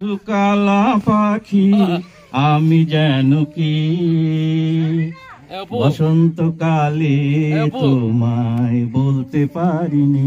কালা পাখি আমি যেন কি বসন্তকালে তোমায় বলতে পারিনি,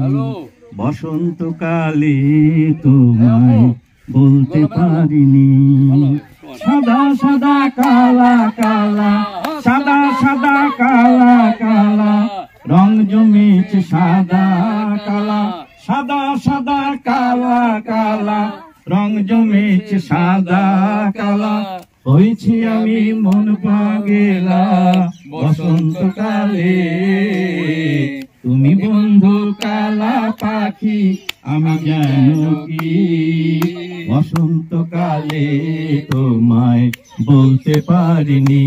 বসন্তকালে তোমায় বলতে পারিনি। সাদা সাদা কালা কালা, সাদা সাদা কালা কালা, রং জমেছে সাদা কালা, সাদা সাদা কালা কালা, রং জমেছে সাদা কালা। হয়েছি আমি মন পাগেলা বসন্তকালে, তুমি বন্ধু কালা পাখি আমি যেন কি বসন্তকালে তোমায় বলতে পারিনি,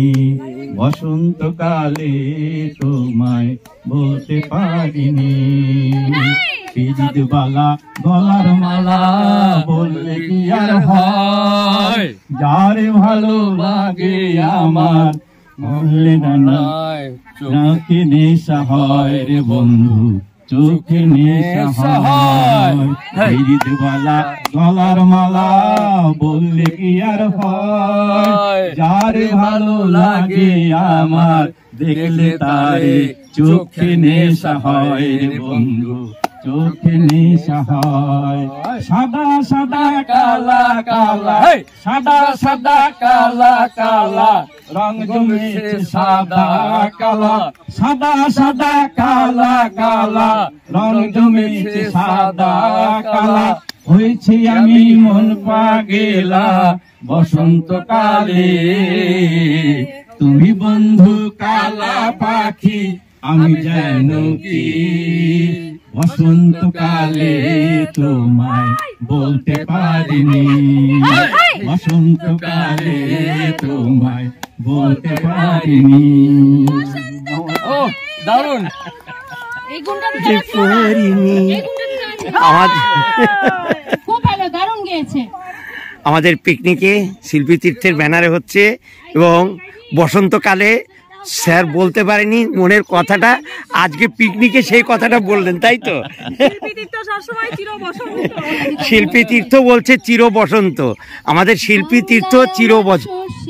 বসন্তকালে তোমায় বলতে পারিনি। পিরিতবালা গলার মালা বললে কি আর হয়, যারে ভালো লাগে আমার বললে না চোখে নেশা হয় রে বন্ধু, চোখে নেশা হয়। পিরিতবালা গলার মালা বললে কি আর হয়, যারে ভালো লাগে আমার দেখলে তারে চোখে নেশা হয় রে বন্ধু, চোখে নেশা হয়। সাদা সাদা কালা কালা, সাদা সাদা কালা কালা, রং জমেছে সাদা কালা, সাদা সাদা কালা কালা, রং জমেছে সাদা কালা। হয়েছি আমি মন পাগেলা বসন্তকালে, তুমি বন্ধু কালা পাখি আমি যেন কি বসন্তকালে তোমায় বলতে পারিনি, বসন্তকালে তোমায় বলতে পারিনি। ও দারুণ, খুব ভালো, দারুণ গেয়েছে। আমাদের পিকনিকে শিল্পী তীর্থের ব্যানারে হচ্ছে এবং বসন্তকালে স্যার বলতে পারেনি মনের কথাটা, আজকে পিকনিকে সেই কথাটা বললেন, তাই তো? শিল্পী তীর্থ বলছে চির বসন্ত, আমাদের শিল্পী তীর্থ চির বসন্ত।